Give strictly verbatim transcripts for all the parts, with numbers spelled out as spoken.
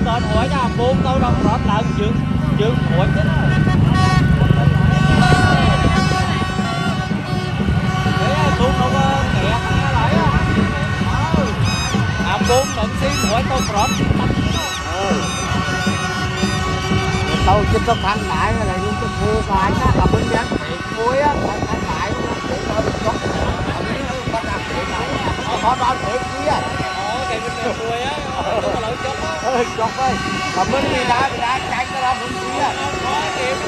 còn hỏi nha buông câu đâu rót lần chừng chừng hỏi chứ buông đâu có kẹt lại à buông đừng xin hỏi câu rót câu trên có khăn lại là luôn cái khô lại đó là bên dân thiệt muối á khăn khăn lại nó để nó được có có làm thiệt lại có đó thiệt kia ờ cái bên này muối á nó có lỗi chốc á ừ chốc ơi mà bên đi đá đi đá chạy cái đó bên kia có kịp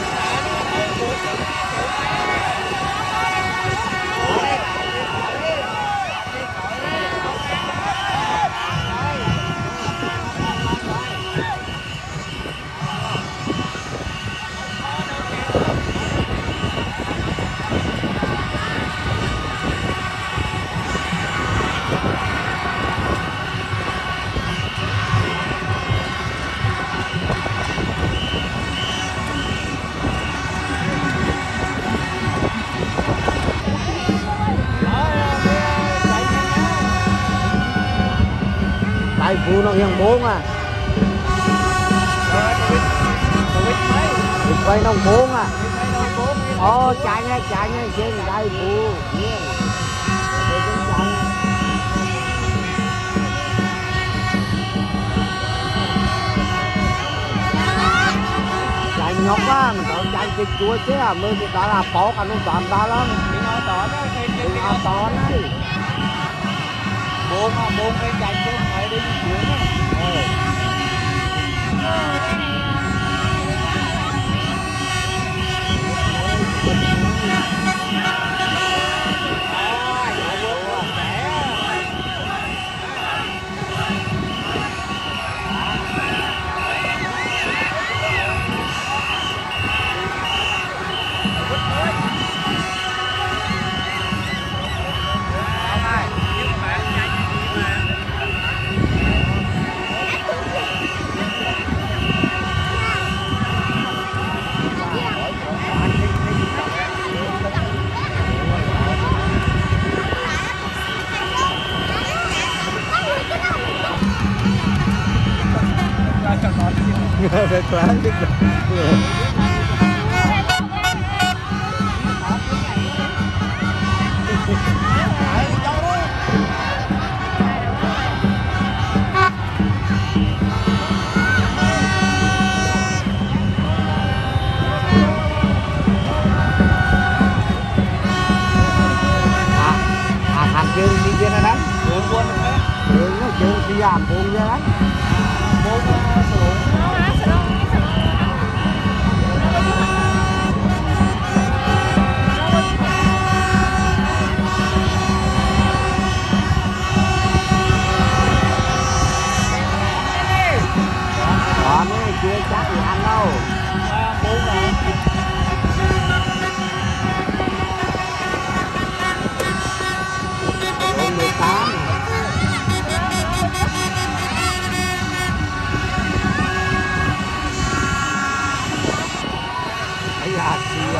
tại phụ nó hiện bốn à thì quay nông bốn à ô chạy nghe chạy nghe trên đây phụ chạy nhóc á mình còn chạy cái chuối chứ à mới đó là bó cả nó toàn đó lắm cái nó to đó cái nó to đấy buông à buông cái chạy chứ phải đi chuyển á về toán đi à thằng Dương đi kia nó đánh buông buông đấy Dương nó Dương đi làm buông ra đánh buông sử dụng đó mới chưa chắc gì ăn đâu buông rồi buông mười tám ấy à thì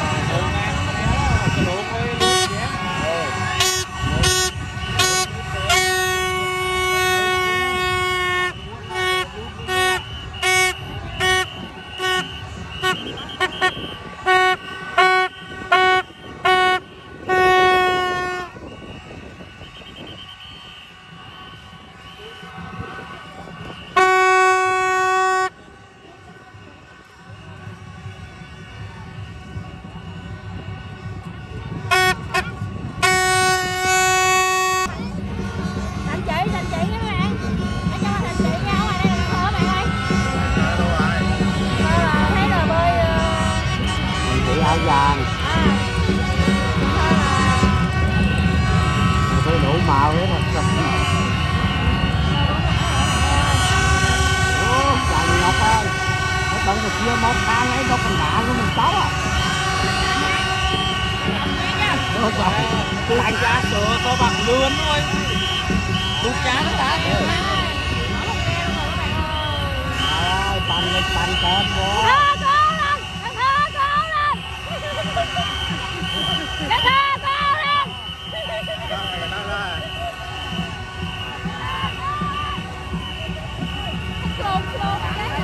áo vàng thấy đủ màu hết rồi trời ngọc ơi nó tận được kia một thang ấy đâu còn đạn của mình tóc à lạnh giá sữa có bằng lươn thôi đúng chán nó đã ơi bành lên bành kẹp vô Hãy subscribe cho kênh Ghiền Mì Gõ để không bỏ lỡ những video hấp dẫn.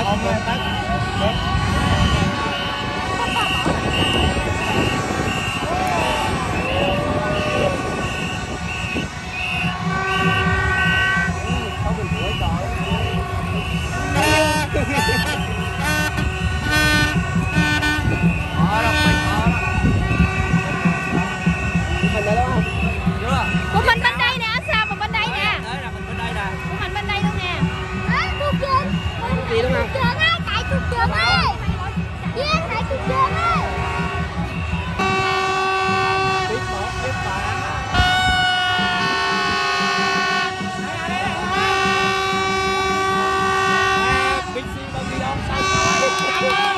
ôm lên tắt. Của mình bên đây nè, sao mà bên đây nè. Đấy là mình bên đây nè. Của mình bên đây luôn nè. À, thuốc trên. Gì đúng không? Thuốc trên á, chạy thuốc trên ơi. Yeah, chạy thuốc trên ơi. Tiếp một, tiếp ba. Bixi bao nhiêu không? Sao rồi?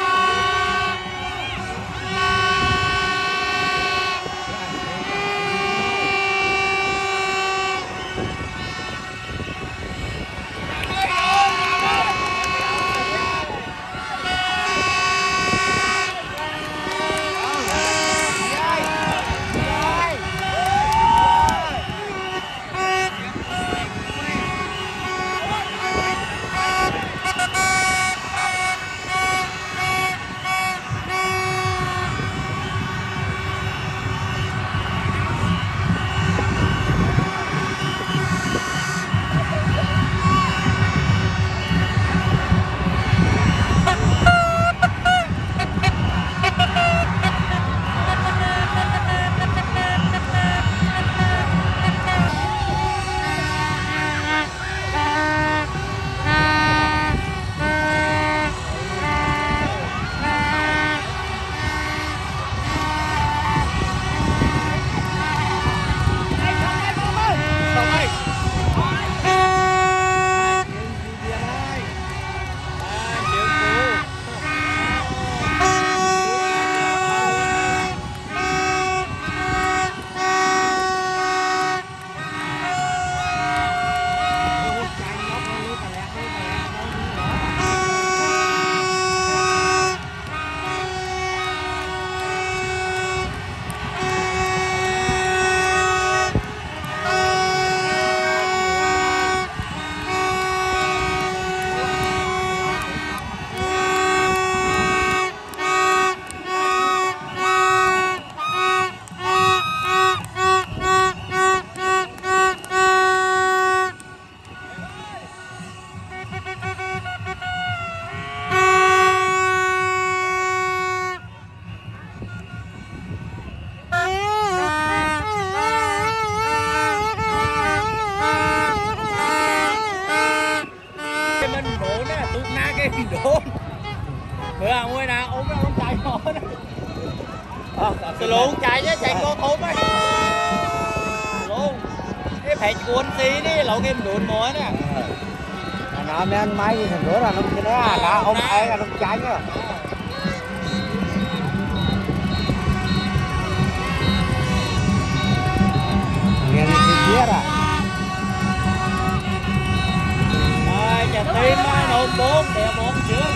Đốn bữa nào mua nào ốm nó chạy nhỏ đó từ luôn chạy chứ chạy con ốm ấy luôn cái phải cuốn tí đi lộ game đồn mồi nè nó mấy anh máy thành rửa là nó cái đó là ông ai là nó chạy chứ nghe nó chia ra rồi chả tim á nôn bốn đèo bốn trước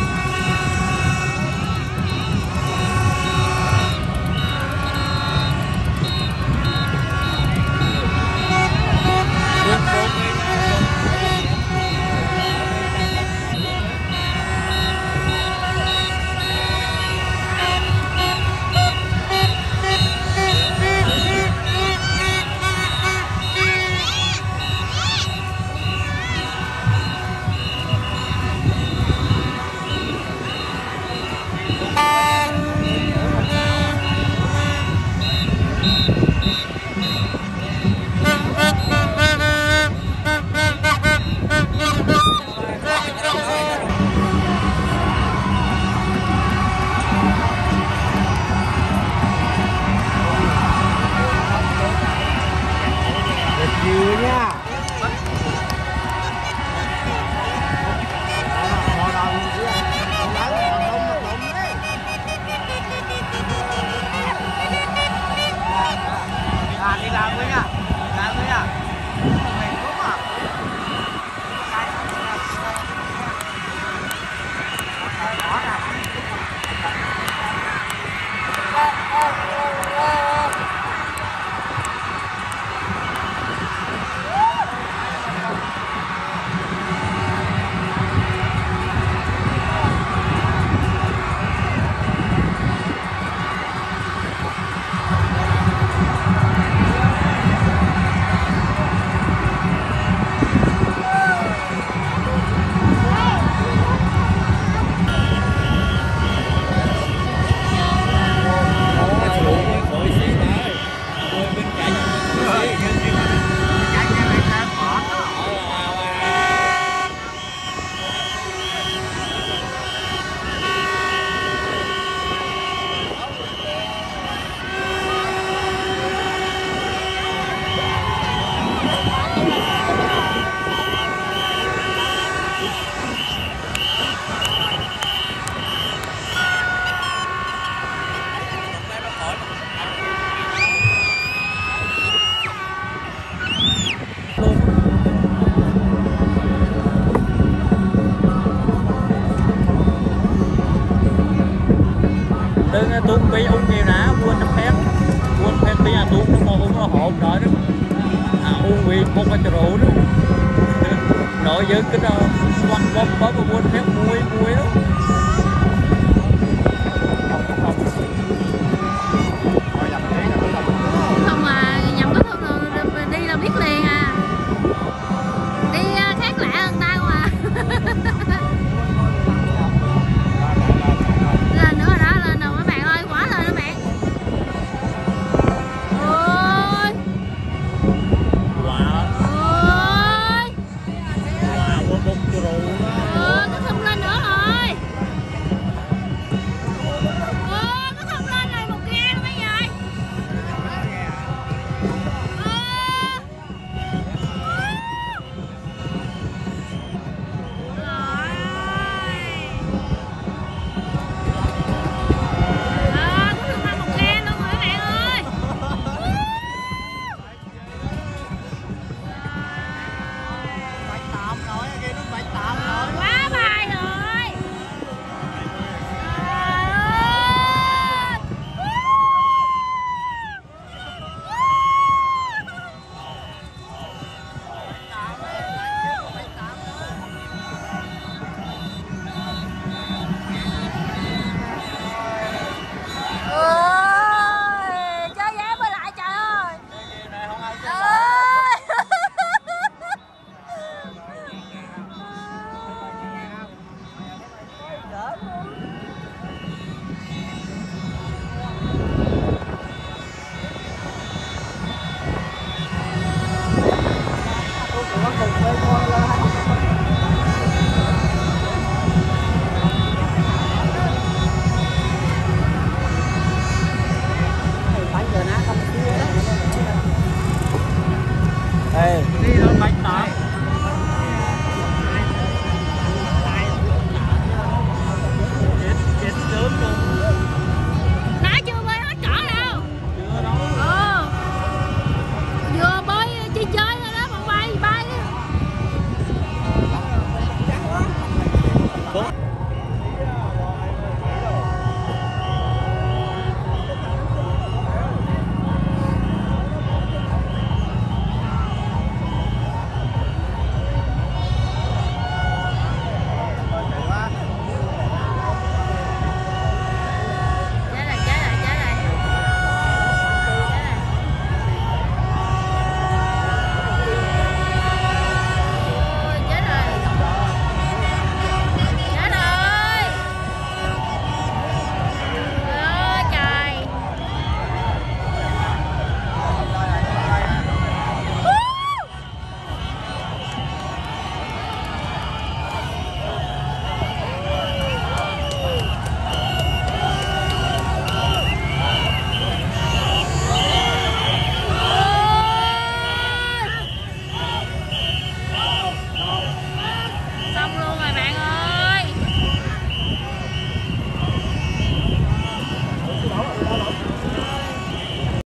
tuôn bị ung nhiều nã quên năm phép quên phép bây giờ tuôn nó còn ung nó hộp rồi đó à ung bị một cái rượu đó nội dân cái đó quăng bóp bóp quên phép mùi mùi đó